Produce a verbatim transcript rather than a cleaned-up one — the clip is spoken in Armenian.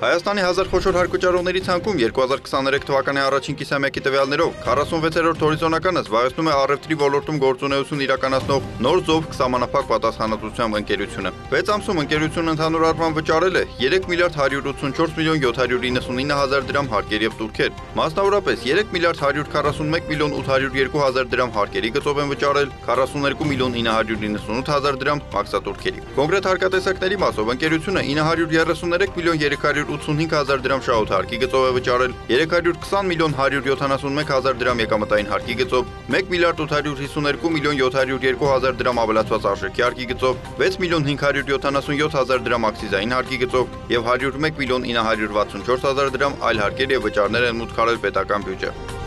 Հայաստանի հազար խոշոր հարկվճարողների ցանկում երկու հազար քսաներեք թվականի առաջին կիսամյակի տվյալներով քառասունվեցերորդ հորիզոնականը զբաղեցնում է առևտրի ոլորտում գործունեություն իրականացնող նոր Զով սահմանափակ պատասխանատվությամբ ընկերությունը։ վեց ամսում ընկերությունը ընդհանուր առմամբ վճարել է երեք միլիարդ հարյուր ութսունչորս միլիոն յոթ հարյուր իննսունինը հազար դրամ հարկեր եւ տուրքեր։ Մասնավորապես երեք միլիարդ հարյուր քառասունմեկ միլիոն ութ հարյուր երկու հազար դրամ հարկերի գծով են վճարել, քառասուներկու միլիոն ինը հարյուր իննսունութ հազար դրամ մաքսատուրքերի։ Կոնկրետ հարկատեսակների մասով ընկերությունը ինը հարյուր երեսուներեք միլիոն երեք հարյուր ութսունհինգ հազար դրամ շահութ գծով է վճարել, երեք հարյուր քսան միլիոն հարյուր յոթանասունմեկ հազար դրամ եկամտային հարկի գծով, մեկ միլիարդ ութ հարյուր հիսուներկու միլիոն յոթ հարյուր երկու հազար դրամ ավելացված արժեքի հարկի գծով, վեց միլիոն հինգ հարյուր յոթանասունյոթ հազար դրամ ակցիզային հարկի գծով եւ հարյուր մեկ միլիոն ինը հարյուր վաթսունչորս հազար դրամ այլ հարկեր եւ վճարներ են մուտք արել պետական բյուջե։